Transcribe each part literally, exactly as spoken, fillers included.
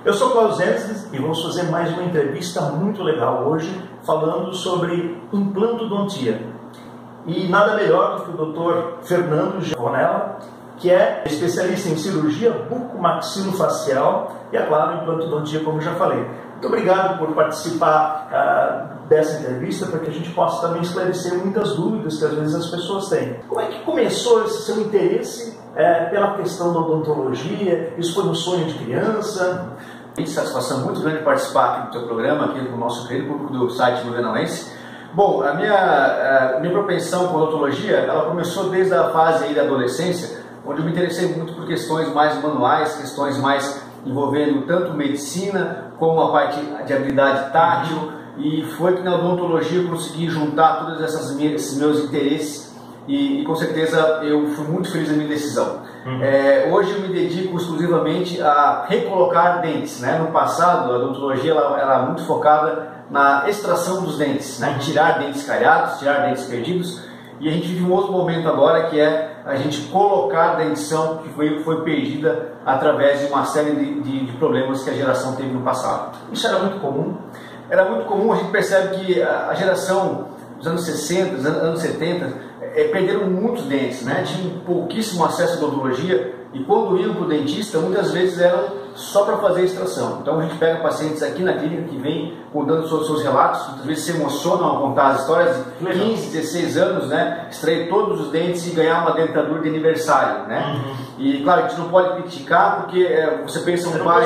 Eu sou Cláudio Zentzler e vamos fazer mais uma entrevista muito legal hoje, falando sobre implantodontia. E nada melhor do que o doutor Fernando Giaconella, que é especialista em cirurgia bucomaxilofacial e, é claro, implantodontia, como eu já falei. Muito obrigado por participar uh, dessa entrevista, para que a gente possa também esclarecer muitas dúvidas que às vezes as pessoas têm. Como é que começou esse seu interesse é, pela questão da odontologia? Isso foi um sonho de criança? Tem satisfação muito grande participar aqui do teu programa, aqui do nosso querido público do site Blumenauense. Bom, a minha, a minha propensão com a odontologia, ela começou desde a fase aí da adolescência, onde eu me interessei muito por questões mais manuais, questões mais envolvendo tanto medicina como a parte de habilidade tátil, e foi que na odontologia eu consegui juntar todos essas minhas, esses meus interesses e, e com certeza eu fui muito feliz na minha decisão. Uhum. É, hoje eu me dedico exclusivamente a recolocar dentes, né? No passado a odontologia ela, ela era muito focada na extração dos dentes, né? Tirar dentes caiados, tirar dentes perdidos, e a gente vive um outro momento agora que é a gente colocar a dentição que foi, foi perdida através de uma série de, de, de problemas que a geração teve no passado. Isso era muito comum? Era muito comum. A gente percebe que a geração dos anos sessenta, dos anos setenta, é, perderam muitos dentes, né? Tinham pouquíssimo acesso à odontologia e quando iam para o dentista, muitas vezes eram só para fazer a extração. Então a gente pega pacientes aqui na clínica que vêm contando seus, seus relatos, muitas vezes se emocionam ao contar as histórias de quinze, dezesseis anos, né? Extrair todos os dentes e ganhar uma dentadura de aniversário, né? Uhum. E claro, a gente não pode criticar porque é, você pensa um pai,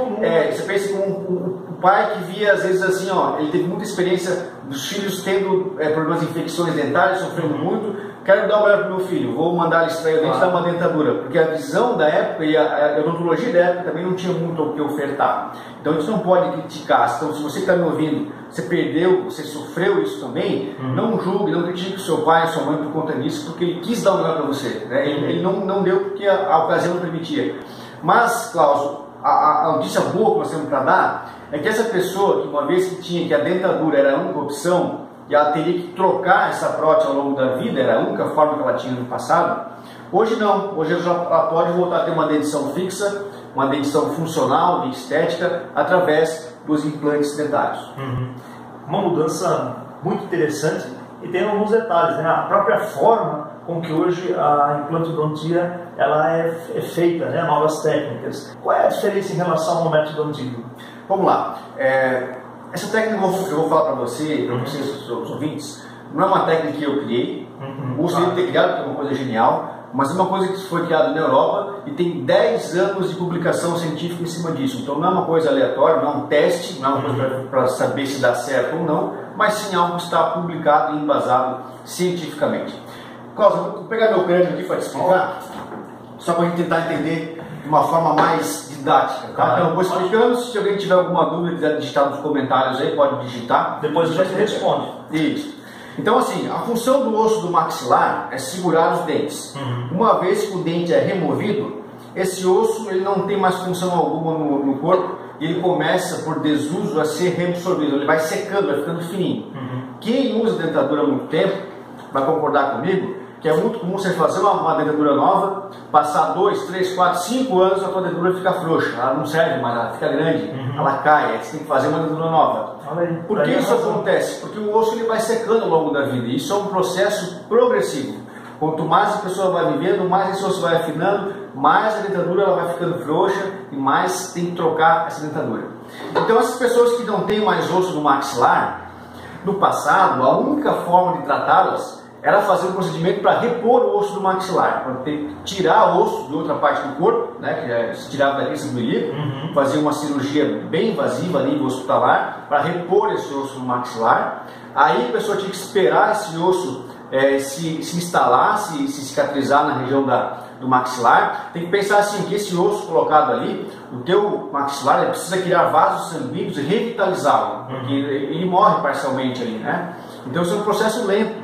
é, você pensa como um, um, um pai que via às vezes assim, ó, ele teve muita experiência dos filhos tendo é, problemas de infecções dentárias, sofrendo uhum. muito. Quero dar uma olhada para o meu filho, vou mandar ele extrair o dente e dar uma dentadura, porque a visão da época e a, a odontologia da época também não tinha muito o que ofertar. Então a gente não pode criticar. Então, se você está me ouvindo, você perdeu, você sofreu isso também, uhum. não julgue, não critique o seu pai, a sua mãe por conta disso, porque ele quis dar o melhor para você. Né? Ele, ele não, não deu porque a, a ocasião não permitia. Mas, Cláudio, a, a notícia boa que nós temos para dar é que essa pessoa, que uma vez que tinha que a dentadura era a única opção, e ela teria que trocar essa prótese ao longo da vida, era a única forma que ela tinha no passado. Hoje não, hoje ela, já, ela pode voltar a ter uma dentição fixa, uma dentição funcional, de estética, através dos implantes dentários. Uhum. Uma mudança muito interessante e tem alguns detalhes, né? A própria forma com que hoje a implantodontia ela é, é feita, né? Novas técnicas. Qual é a diferença em relação ao método antigo? Vamos lá. É... Essa técnica que eu vou falar para você, para vocês, os ouvintes, não é uma técnica que eu criei, uhum. gostaria de ter criado, porque é uma coisa genial, mas é uma coisa que foi criada na Europa e tem dez anos de publicação científica em cima disso. Então não é uma coisa aleatória, não é um teste, não é uma coisa para saber se dá certo ou não, mas sim algo que está publicado e embasado cientificamente. Cláudio, vou pegar meu crédito aqui para te explicar, só para a gente tentar entender de uma forma mais didática, tá? Então eu vou explicando, se alguém tiver alguma dúvida, quiser digitar nos comentários aí, pode digitar. Depois a gente responde. Isso. Então assim, a função do osso do maxilar é segurar os dentes. Uhum. Uma vez que o dente é removido, esse osso ele não tem mais função alguma no, no corpo e ele começa por desuso a ser reabsorvido, ele vai secando, vai ficando fininho. Uhum. Quem usa dentadura há muito tempo vai concordar comigo que é muito comum você fazer uma, uma dentadura nova, passar dois, três, quatro, cinco anos a tua dentadura fica frouxa, ela não serve mais, ela fica grande, uhum. ela cai, aí você tem que fazer uma dentadura nova. Aí, Por que isso acontece? Porque o osso ele vai secando ao longo da vida, e isso é um processo progressivo. Quanto mais a pessoa vai vivendo, mais esse osso vai afinando, mais a dentadura ela vai ficando frouxa e mais tem que trocar essa dentadura. Então essas pessoas que não têm mais osso no maxilar, no passado, a única forma de tratá-las era fazer um procedimento para repor o osso do maxilar, para ter, tirar o osso de outra parte do corpo, né, que é, se tirava daqui esse milímetro, uhum. fazer uma cirurgia bem invasiva a nível hospitalar, para repor esse osso no maxilar. Aí a pessoa tinha que esperar esse osso é, se, se instalar, se, se cicatrizar na região da, do maxilar. Tem que pensar assim, que esse osso colocado ali, o teu maxilar, ele precisa criar vasos sanguíneos e revitalizá-lo, porque uhum. ele, ele morre parcialmente ali, né? Então isso é um processo lento.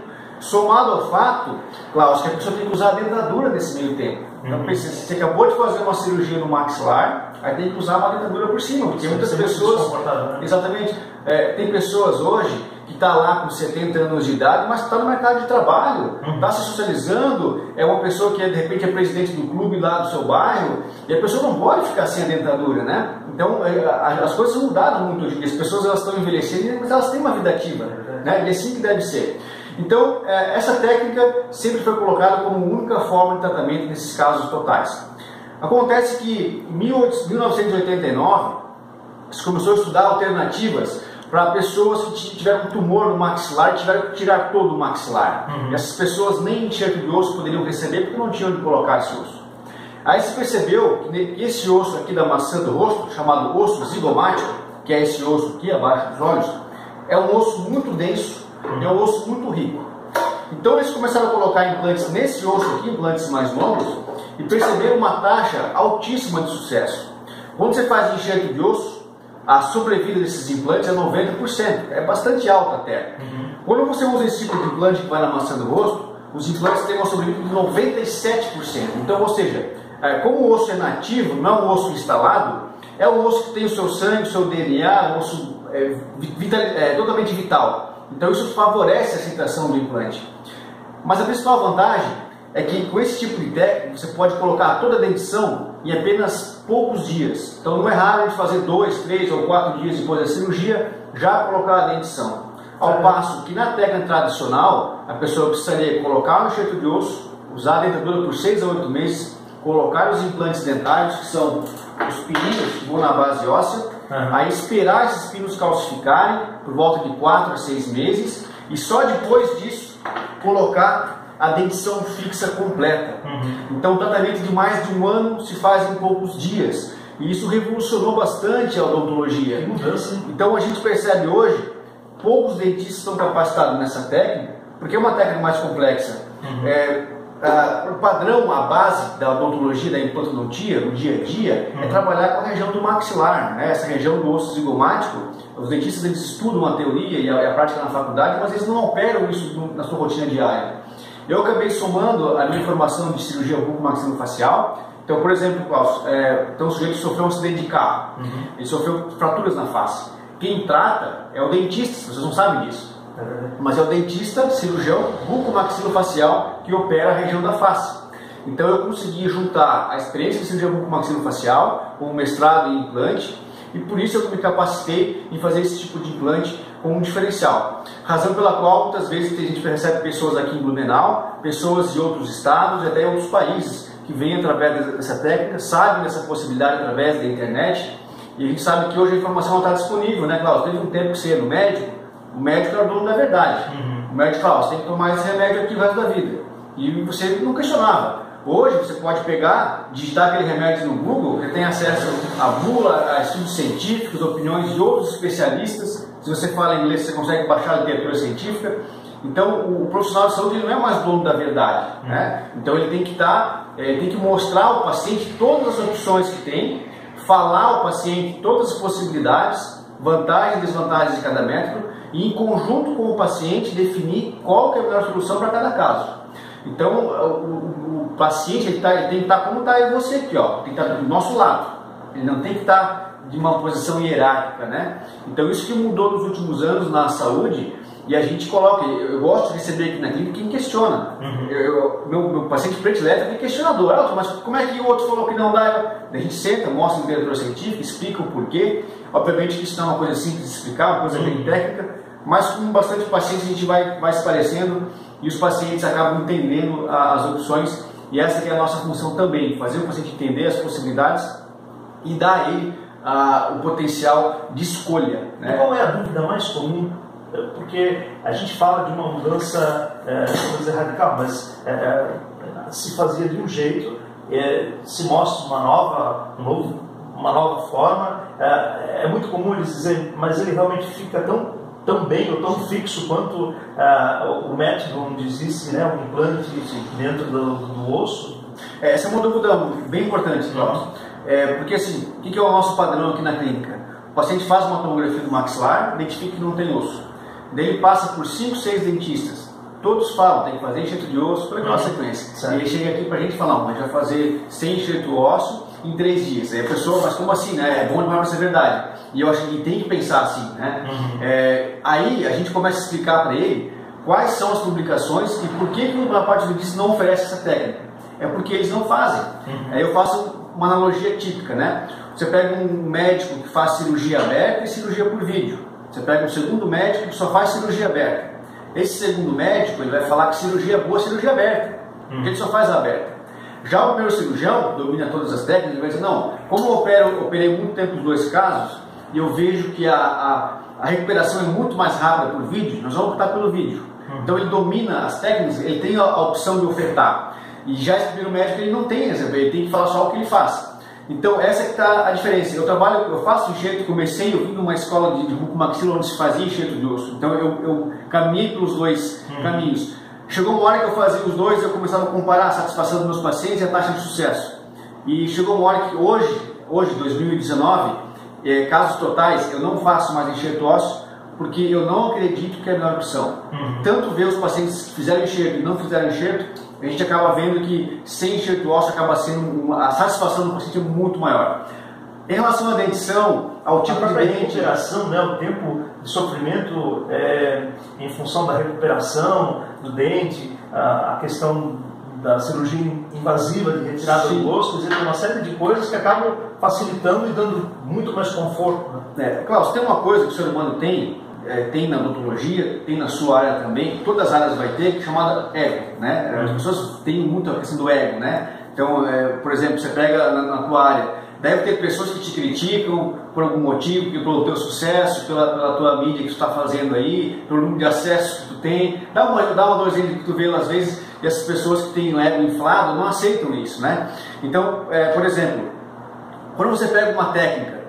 Somado ao fato, Klaus, que a pessoa tem que usar a dentadura nesse meio tempo. Então, uhum. Você acabou de fazer uma cirurgia no maxilar, aí tem que usar uma dentadura por cima, porque muitas pessoas... Né? Exatamente. É, tem pessoas hoje que está lá com setenta anos de idade, mas está no mercado de trabalho, está uhum. se socializando, é uma pessoa que de repente é presidente do clube lá do seu bairro, e a pessoa não pode ficar sem a dentadura, né? Então, é, as coisas mudaram muito hoje, as pessoas elas estão envelhecendo, mas elas têm uma vida ativa, né? E é assim que deve ser. Então, essa técnica sempre foi colocada como única forma de tratamento nesses casos totais. Acontece que em mil novecentos e oitenta e nove, se começou a estudar alternativas para pessoas que tiveram um tumor no maxilar e tiveram que tirar todo o maxilar. Uhum. E essas pessoas nem enxerto de osso poderiam receber porque não tinham onde colocar esse osso. Aí se percebeu que esse osso aqui da maçã do rosto, chamado osso zigomático, que é esse osso aqui abaixo dos olhos, é um osso muito denso, é um osso muito rico. Então eles começaram a colocar implantes nesse osso aqui, implantes mais longos, e perceberam uma taxa altíssima de sucesso. Quando você faz enxerto de osso, a sobrevida desses implantes é noventa por cento, é bastante alta até. Uhum. Quando você usa esse tipo de implante que vai na maçã do rosto, os implantes têm uma sobrevida de noventa e sete por cento. Então, ou seja, como o osso é nativo, não é um osso instalado, é um osso que tem o seu sangue, o seu D N A, um osso é, vital, é, totalmente vital. Então isso favorece a aceitação do implante. Mas a principal vantagem é que com esse tipo de técnica você pode colocar toda a dentição em apenas poucos dias. Então não é raro a gente fazer dois, três ou quatro dias depois da cirurgia já colocar a dentição. Ao passo que na técnica tradicional a pessoa precisaria colocar um enxerto de osso, usar a dentadura por seis a oito meses, colocar os implantes dentários, que são os pininhos que vão na base óssea, uhum. aí esperar esses pinos calcificarem por volta de quatro a seis meses e só depois disso colocar a dentição fixa completa. Uhum. Então o tratamento de mais de um ano se faz em poucos dias e isso revolucionou bastante a odontologia. Que mudança. Então a gente percebe hoje, poucos dentistas estão capacitados nessa técnica, porque é uma técnica mais complexa. Uhum. É, Uh, o padrão, a base da odontologia, da implantodontia, no dia a dia, uhum. é trabalhar com a região do maxilar, né? Essa região do osso zigomático. Os dentistas eles estudam a teoria e a, a prática na faculdade, mas eles não operam isso no, na sua rotina diária. Eu acabei somando a minha formação de cirurgia bucomaxilofacial. Então, por exemplo, Klaus, é, então, o sujeito sofreu um acidente de carro, uhum. ele sofreu fraturas na face. Quem trata é o dentista, vocês não sabem disso. Mas é o dentista, cirurgião bucomaxilofacial que opera a região da face. Então eu consegui juntar a experiência de cirurgia bucomaxilofacial com o mestrado em implante e por isso eu me capacitei em fazer esse tipo de implante com um diferencial. Razão pela qual muitas vezes a gente recebe pessoas aqui em Blumenau, pessoas de outros estados e até outros países que vêm através dessa técnica, sabem dessa possibilidade através da internet e a gente sabe que hoje a informação está disponível, né, Klaus? Teve um tempo que você ia no médico, o médico era o dono da verdade. Uhum. O médico falava, você tem que tomar esse remédio aqui o resto da vida. E você não questionava. Hoje você pode pegar, digitar aquele remédio no Google, você tem acesso à bula, a estudos científicos, opiniões de outros especialistas. Se você fala inglês, você consegue baixar a literatura científica. Então o profissional de saúde ele não é mais dono da verdade. Uhum. Né? Então ele tem que estar, ele tem que mostrar ao paciente todas as opções que tem, falar ao paciente todas as possibilidades, vantagens e desvantagens de cada método, e em conjunto com o paciente definir qual que é a melhor solução para cada caso. Então o, o, o paciente ele, tá, ele tem que estar como está você aqui, ó, tem que estar do nosso lado, ele não tem que estar de uma posição hierárquica, né? Então isso que mudou nos últimos anos na saúde e a gente coloca, eu, eu gosto de receber aqui na clínica quem questiona. Uhum. eu, eu, meu, meu paciente predileto é questionador, ah, mas como é que o outro falou que não dá? A gente senta, mostra a literatura científica, explica o porquê. Obviamente que isso não é uma coisa simples de explicar, uma coisa bem técnica, mas com bastante paciência a gente vai, vai se parecendo e os pacientes acabam entendendo a, as opções e essa que é a nossa função também, fazer o paciente entender as possibilidades e dar a ele a, o potencial de escolha. Né? E qual é a dúvida mais comum? Porque a gente fala de uma mudança, é, coisa radical, mas é, se fazia de um jeito, é, se mostra uma nova, um novo, uma nova forma, é, é muito comum eles dizerem, mas ele realmente fica tão tão bem ou tão fixo quanto uh, o método onde existe, né, um implante dentro do, do osso? É, essa é uma dúvida bem importante, uhum. é, porque assim, o que é o nosso padrão aqui na clínica? O paciente faz uma tomografia do maxilar, identifica que não tem osso. Daí ele passa por cinco, seis dentistas. todos falam, tem que fazer enxerto de osso por aquela Uhum. sequência. Certo. E aí chega aqui pra gente falar, não, a gente vai fazer sem enxerto ósseo em três dias. Aí a pessoa, mas como assim, né? É bom demais pra ser verdade. E eu acho que tem que pensar assim, né? Uhum. É, aí a gente começa a explicar para ele quais são as publicações e por que que uma parte do dentista não oferece essa técnica. É porque eles não fazem. Uhum. Aí eu faço uma analogia típica, né? Você pega um médico que faz cirurgia aberta e cirurgia por vídeo. Você pega um segundo médico que só faz cirurgia aberta. Esse segundo médico, ele vai falar que cirurgia boa é cirurgia aberta, porque ele só faz a aberta. Já o primeiro cirurgião, domina todas as técnicas, ele vai dizer, não, como eu opero, operei muito tempo os dois casos, e eu vejo que a, a, a recuperação é muito mais rápida por vídeo, nós vamos optar pelo vídeo. Então ele domina as técnicas, ele tem a, a opção de ofertar. E já esse primeiro médico, ele não tem, ele tem que falar só o que ele faz. Então essa é que está a diferença. Eu trabalho, eu faço enxerto, comecei, eu vim numa escola de, de bucomaxila onde se fazia enxerto de osso. Então eu, eu caminhei pelos dois hum. caminhos. Chegou uma hora que eu fazia os dois, eu começava a comparar a satisfação dos meus pacientes e a taxa de sucesso. E chegou uma hora que hoje, hoje dois mil e dezenove, é, casos totais, eu não faço mais enxerto ósseo, porque eu não acredito que é a melhor opção. Uhum. Tanto ver os pacientes que fizeram enxerto e não fizeram enxerto, a gente acaba vendo que sem enxerto ósseo acaba sendo uma, a satisfação do paciente é muito maior. Em relação à dentição, ao tipo de dente... recuperação, né, o tempo de sofrimento é, em função da recuperação do dente, a, a questão da cirurgia invasiva de retirada Sim. do osso, quer dizer, tem uma série de coisas que acabam facilitando e dando muito mais conforto. Né? É, Klaus, tem uma coisa que o ser humano tem, é, tem na odontologia, tem na sua área também, todas as áreas vai ter, chamada ego, né? As pessoas têm muito a questão do ego, né? Então, é, por exemplo, você pega na, na tua área, deve ter pessoas que te criticam por algum motivo, pelo teu sucesso, pela, pela tua mídia que tu está fazendo aí, pelo número de acessos que tu tem. Dá uma, dá uma dorzinha de cotovelo às vezes, e essas pessoas que têm o ego inflado não aceitam isso, né? Então, é, por exemplo, quando você pega uma técnica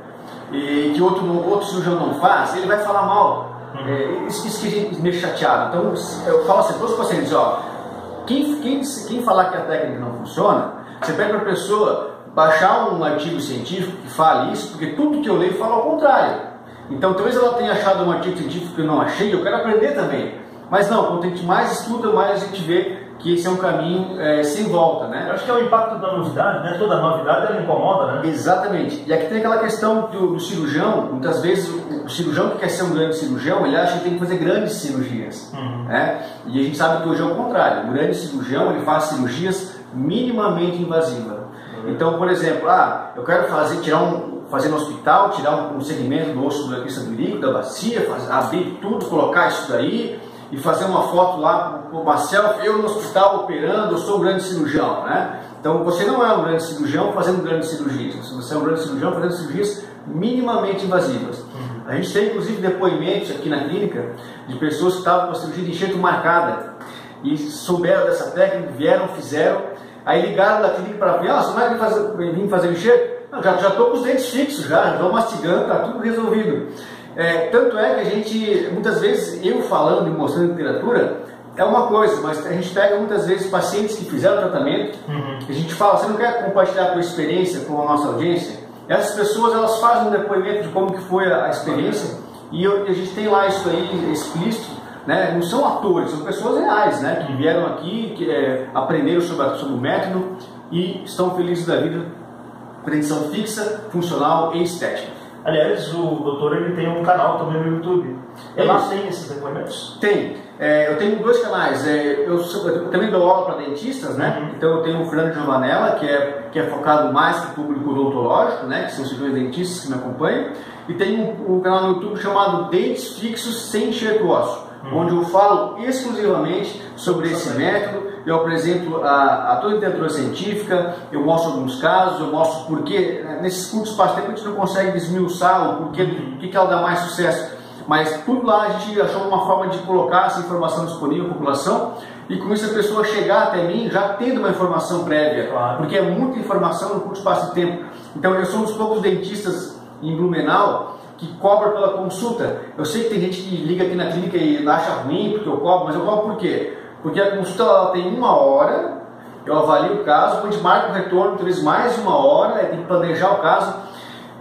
e que outro, outro cirurgião não faz, ele vai falar mal. Uhum. É, isso, isso que a gente meio chateado. Então, eu falo assim para os pacientes, ó, quem, quem, quem falar que a técnica não funciona, você pede para a pessoa baixar um artigo científico que fale isso, porque tudo que eu leio fala ao contrário. Então, talvez ela tenha achado um artigo científico que eu não achei, eu quero aprender também. Mas não, quanto a gente mais estuda, mais a gente vê que esse é um caminho é, sem volta, né? Eu acho que é o impacto da novidade, né? Toda novidade ela incomoda, né? Exatamente. E aqui tem aquela questão do, do cirurgião, muitas vezes o, o cirurgião que quer ser um grande cirurgião, ele acha que tem que fazer grandes cirurgias. Uhum. Né? E a gente sabe que hoje é o contrário. O grande cirurgião, ele faz cirurgias minimamente invasivas. Uhum. Então, por exemplo, ah, eu quero fazer, tirar um, fazer no hospital, tirar um, um segmento do osso da crista do ilíaco, da bacia, fazer, abrir tudo, colocar isso daí, e fazer uma foto lá, uma selfie, eu no hospital operando, eu sou um grande cirurgião, né? Então você não é um grande cirurgião fazendo grandes cirurgias, você é um grande cirurgião fazendo cirurgias minimamente invasivas. Uhum. A gente tem inclusive depoimentos aqui na clínica de pessoas que estavam com a cirurgia de enxerto marcada e souberam dessa técnica, vieram, fizeram, aí ligaram da clínica para ver, ah, você vai vir fazer, vir fazer enxerto? Não, já estou com os dentes fixos, já estou mastigando, está tudo resolvido. É, tanto é que a gente, muitas vezes, eu falando e mostrando literatura, é uma coisa, mas a gente pega muitas vezes pacientes que fizeram tratamento, uhum. a gente fala, você não quer compartilhar a tua experiência com a nossa audiência? Essas pessoas, elas fazem um depoimento de como que foi a, a experiência, e, eu, e a gente tem lá isso aí explícito, né? Não são atores, são pessoas reais, né? Que vieram aqui, que é, aprenderam sobre, a, sobre o método e estão felizes da vida, com dentição fixa, funcional e estética. Aliás, o doutor ele tem um canal também no YouTube. Ele lá tem esses depoimentos? Tem. É, eu tenho dois canais. É, eu, eu também dou aula para dentistas, né? Uhum. Então eu tenho o Fernando Giovanella, que é, que é focado mais no público odontológico, né? Que são os dois dentistas que me acompanham. E tem um, um canal no YouTube chamado Dentes Fixos Sem Enxerto Ósseo, uhum. onde eu falo exclusivamente sobre esse método. Eu apresento a, a toda a literatura científica, eu mostro alguns casos, eu mostro o porquê. Nesses curtos espaço de tempo a gente não consegue desmiuçar o porquê, o que ela dá mais sucesso. Mas tudo lá a gente achou uma forma de colocar essa informação disponível à população e com isso a pessoa chegar até mim já tendo uma informação prévia, claro. Porque é muita informação no curto espaço de tempo. Então eu sou um dos poucos dentistas em Blumenau que cobra pela consulta. Eu sei que tem gente que liga aqui na clínica e acha ruim porque eu cobro, mas eu cobro por quê? Porque a consulta ela tem uma hora, eu avalio o caso, depois marca o retorno, talvez mais de uma hora, tem que planejar o caso.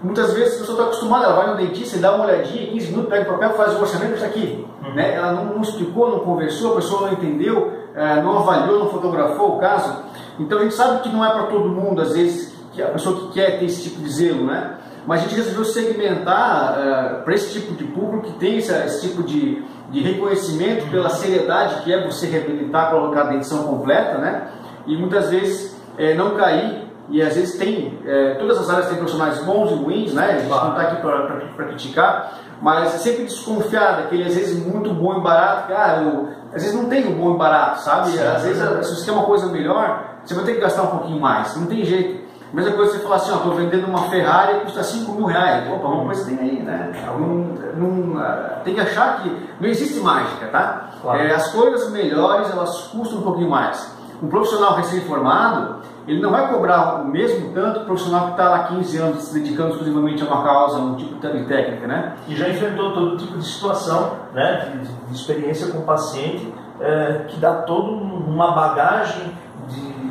Muitas vezes a pessoa está acostumada, ela vai no dentista e dá uma olhadinha, quinze minutos, pega o papel, faz o orçamento, está aqui. Uhum. Né? Ela não, não explicou, não conversou, a pessoa não entendeu, é, não avaliou, não fotografou o caso. Então a gente sabe que não é para todo mundo, às vezes, que a pessoa que quer ter esse tipo de zelo, né? Mas a gente resolveu segmentar uh, para esse tipo de público que tem esse, esse tipo de, de reconhecimento pela seriedade que é você reabilitar, colocar a dentição completa, né? E muitas vezes é, não cair, e às vezes tem, é, todas as áreas têm profissionais bons e ruins, né? A gente não está aqui para criticar, mas sempre desconfiar daquele, às vezes, muito bom e barato, que, ah, eu, às vezes não tem o bom e barato, sabe? Sim, às vezes, é. se você quer uma coisa melhor, você vai ter que gastar um pouquinho mais, não tem jeito. A mesma coisa você falar assim, ó, estou vendendo uma Ferrari que custa cinco mil reais. Opa, uma coisa tem aí, né? Não, não, tem que achar que não existe mágica, tá? Claro. É, as coisas melhores, elas custam um pouquinho mais. Um profissional recém-formado, ele não vai cobrar o mesmo tanto que o profissional que está lá há quinze anos se dedicando exclusivamente a uma causa, a um tipo de técnica, né? E já enfrentou todo tipo de situação, né? De, de experiência com o paciente, é, que dá toda uma bagagem de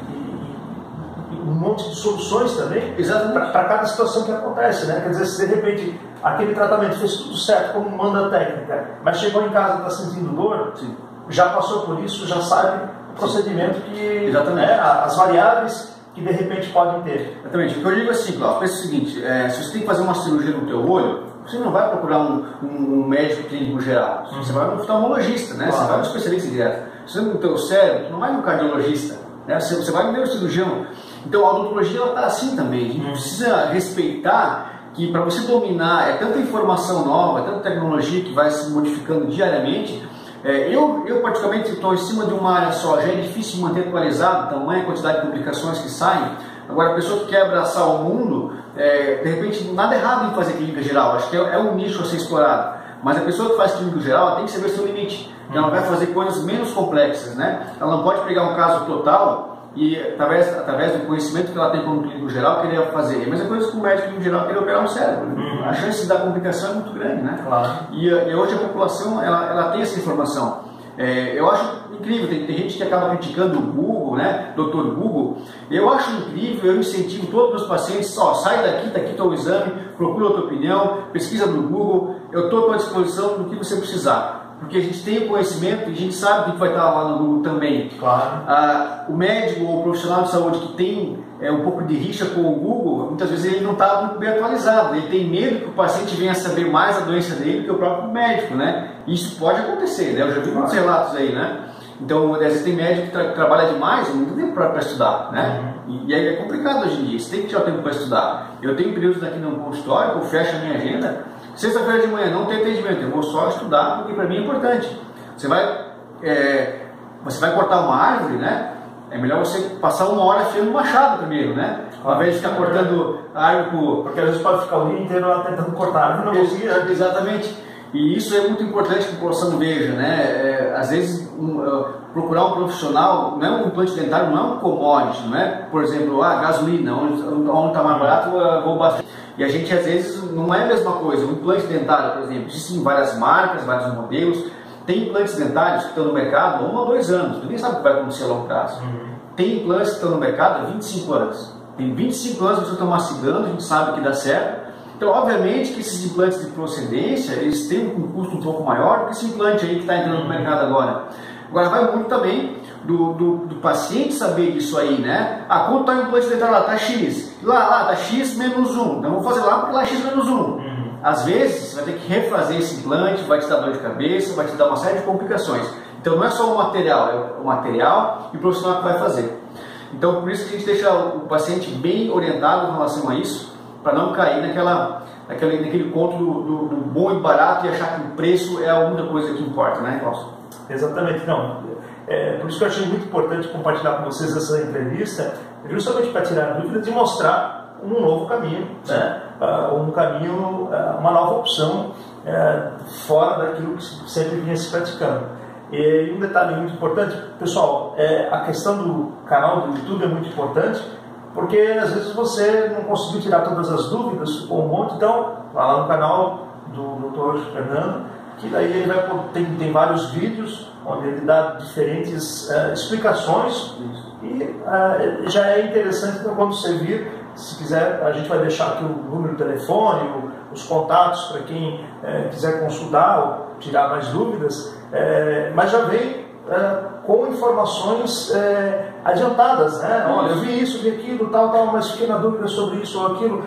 um monte de soluções também para cada situação que acontece, né? Quer dizer, se de repente aquele tratamento fez tudo certo como manda a técnica, mas chegou em casa e está sentindo dor, sim, já passou por isso, já sabe o procedimento que, né, as variáveis que de repente podem ter. Exatamente. O que eu digo assim, Cláudio, pensa o seguinte, é, se você tem que fazer uma cirurgia no teu olho, você não vai procurar um, um, um médico clínico geral, uhum. Você vai no oftalmologista, né? Claro. Você vai no especialista direto. Se você tem no teu cérebro, você não vai no cardiologista, né? Você, você vai no neurocirurgião. Então a odontologia ela está assim também, a gente uhum. precisa respeitar que para você dominar, é tanta informação nova, é tanta tecnologia que vai se modificando diariamente. É, eu, eu particularmente estou em cima de uma área só, já é difícil manter atualizado, tamanha quantidade de publicações que saem. Agora a pessoa que quer abraçar o mundo, é, de repente nada errado em fazer clínica geral, acho que é, é um nicho a ser explorado. Mas a pessoa que faz clínica geral ela tem que saber o seu limite, uhum. Ela vai fazer coisas menos complexas, né? Ela não pode pegar um caso total e através, através do conhecimento que ela tem como clínico geral, querer fazer. É a mesma coisa que o médico clínico geral querer operar um cérebro. Uhum. A chance da complicação é muito grande, né? Claro. E, e hoje a população, ela, ela tem essa informação. É, eu acho incrível, tem, tem gente que acaba criticando o Google, né? doutor Google. Eu acho incrível, eu incentivo todos os meus pacientes, ó, sai daqui, tá aqui teu exame, procura a tua opinião, pesquisa no Google, eu estou à tua disposição do que você precisar. Porque a gente tem o conhecimento e a gente sabe o que vai estar lá no Google também. Claro. Ah, o médico ou o profissional de saúde que tem é, um pouco de rixa com o Google, muitas vezes ele não está muito bem atualizado. Ele tem medo que o paciente venha saber mais a doença dele do que o próprio médico, né? Isso pode acontecer, né? Eu já vi muitos relatos aí, né? Então, às vezes tem médico que tra trabalha demais, não tem tempo para estudar, né? Uhum. E, e aí é complicado hoje em dia, você tem que tirar tempo para estudar. Eu tenho períodos aqui no consultório que eu fecho a minha agenda. Sexta-feira de manhã não tem atendimento, eu vou só estudar porque para mim é importante. Você vai, é, você vai cortar uma árvore, né? É melhor você passar uma hora afiando o machado primeiro, né? Ao invés de ficar cortando a árvore por... Porque às vezes pode ficar o dia inteiro lá tentando cortar a árvore, não conseguir. Exatamente. E isso é muito importante que a população veja, né? É, às vezes um, uh, procurar um profissional, não é um implante dentário, não é um commodity, não é, por exemplo, ah, gasolina, onde está mais barato, uh, vou bastante. E a gente às vezes não é a mesma coisa. Um implante dentário, por exemplo, existem várias marcas, vários modelos. Tem implantes dentários que estão no mercado há um ou dois anos, ninguém sabe o que vai acontecer a longo prazo. Uhum. Tem implantes que estão no mercado há vinte e cinco anos. Tem vinte e cinco anos que você está mastigando, a gente sabe que dá certo. Então, obviamente que esses implantes de procedência, eles têm um custo um pouco maior do que esse implante aí que está entrando no mercado agora. Agora, vai muito também do, do, do paciente saber disso aí, né? Ah, quanto está o implante dentário lá? Está X. Lá, lá, está X menos um. Então, vou fazer lá porque lá é X menos um. Uhum. Às vezes, você vai ter que refazer esse implante, vai te dar dor de cabeça, vai te dar uma série de complicações. Então, não é só o material, é o material e o profissional que vai fazer. Então, por isso que a gente deixa o paciente bem orientado em relação a isso, para não cair naquela, naquele, naquele conto do, do, do bom e barato e achar que o preço é a única coisa que importa, né, Cláudio? Exatamente, não. É, por isso que eu achei muito importante compartilhar com vocês essa entrevista, justamente para tirar dúvidas e mostrar um novo caminho, né? uh, um caminho, uh, uma nova opção uh, fora daquilo que sempre vinha se praticando. E um detalhe muito importante, pessoal, é, a questão do canal do YouTube é muito importante, porque às vezes você não conseguiu tirar todas as dúvidas, ficou um monte, então vai lá no canal do doutor Fernando, que daí ele vai, tem, tem vários vídeos onde ele dá diferentes uh, explicações. Isso. E uh, já é interessante então, quando você vir, Se quiser, a gente vai deixar aqui o número de telefone, o, os contatos para quem é, quiser consultar ou tirar mais dúvidas, é, mas já vem é, com informações é, adiantadas, né? Olha, eu vi isso, vi aquilo, tal, tal, mas fiquei na dúvida sobre isso ou aquilo.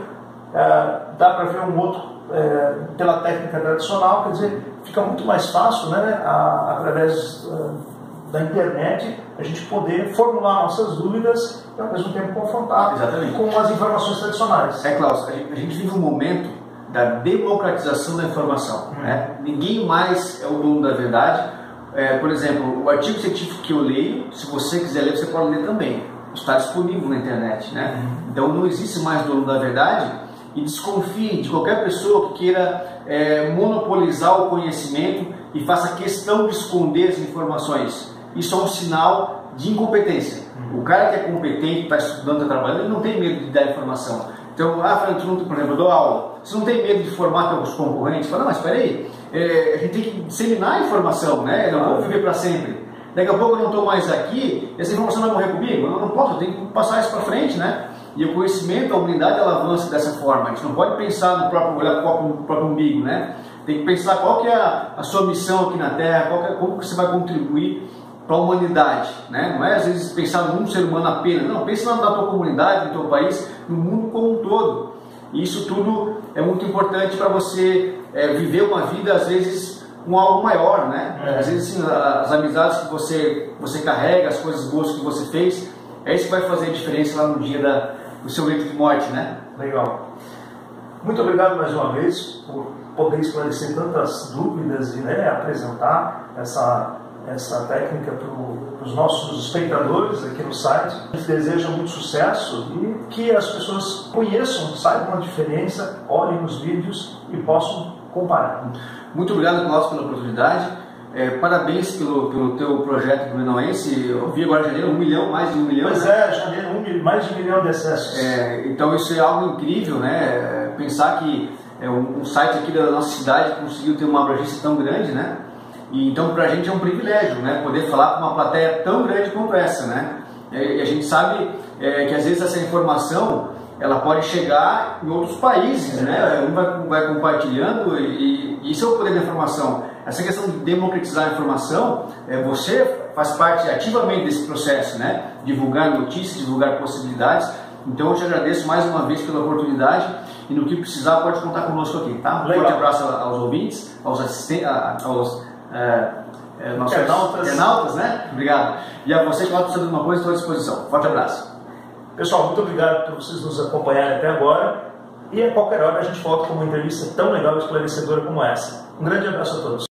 É, dá para ver um outro é, pela técnica tradicional, quer dizer, fica muito mais fácil, né, a, através a, da internet, a gente poder formular nossas dúvidas e ao mesmo tempo confrontar Exatamente. com as informações tradicionais. É, Klaus, a gente vive um momento da democratização da informação. Hum. Né? Ninguém mais é o dono da verdade. É, por exemplo, o artigo científico que eu leio, se você quiser ler, você pode ler também. Está disponível na internet. Né? Hum. Então não existe mais dono da verdade, e desconfie de qualquer pessoa que queira é, monopolizar o conhecimento e faça questão de esconder as informações. Isso é um sinal de incompetência. Hum. O cara que é competente, está estudando, está trabalhando, ele não tem medo de dar informação. Então, ah, Fernando, tu não, por exemplo, eu dou aula, você não tem medo de formar teus concorrentes? Fala, não, mas espera aí, é, a gente tem que disseminar a informação, né? Eu não vou viver para sempre. Daqui a pouco eu não estou mais aqui, essa informação vai morrer comigo? Eu não posso, eu tenho que passar isso para frente, né? E o conhecimento, a humanidade, ela avança dessa forma. A gente não pode pensar no próprio, olhar para o próprio umbigo, né? Tem que pensar qual que é a, a sua missão aqui na Terra, qual que é, como que você vai contribuir para a humanidade, né? Não é às vezes pensar num ser humano apenas, não, pense na, na tua comunidade, no teu país, no mundo como um todo. E isso tudo é muito importante para você é, viver uma vida, às vezes, com algo maior, né? É. Às vezes, assim, as amizades que você, você carrega, as coisas boas que você fez, é isso que vai fazer a diferença lá no dia da, do seu leito de morte, né? Legal. Muito obrigado mais uma vez por poder esclarecer tantas dúvidas e, né, apresentar essa essa técnica para os nossos espectadores aqui no site. A gente deseja muito sucesso e que as pessoas conheçam, saibam a diferença, olhem os vídeos e possam comparar. Muito obrigado, Klaus, pela oportunidade. É, parabéns pelo, pelo teu projeto do Menauense. Eu vi agora em janeiro um milhão, mais de um milhão. Pois né? é, janeiro, um, mais de um milhão de acessos. É, então isso é algo incrível, né? Pensar que é, um, um site aqui da nossa cidade conseguiu ter uma abrangência tão grande, né? E, então, para a gente é um privilégio, né, poder falar com uma plateia tão grande quanto essa, né? E a gente sabe é, que às vezes essa informação ela pode chegar em outros países, né? Um vai, vai compartilhando e, e isso é o poder da informação. Essa questão de democratizar a informação, é, você faz parte ativamente desse processo, né? Divulgar notícias, divulgar possibilidades. Então, eu te agradeço mais uma vez pela oportunidade e no que precisar pode contar conosco aqui, tá? Um forte abraço aos ouvintes, aos assistentes, aos É, é, nossos internautas. internautas, né? Obrigado. E a você que vai precisando de uma coisa, estou à disposição. Forte abraço. Pessoal, muito obrigado por vocês nos acompanharem até agora. E a qualquer hora a gente volta com uma entrevista tão legal e esclarecedora como essa. Um grande abraço a todos.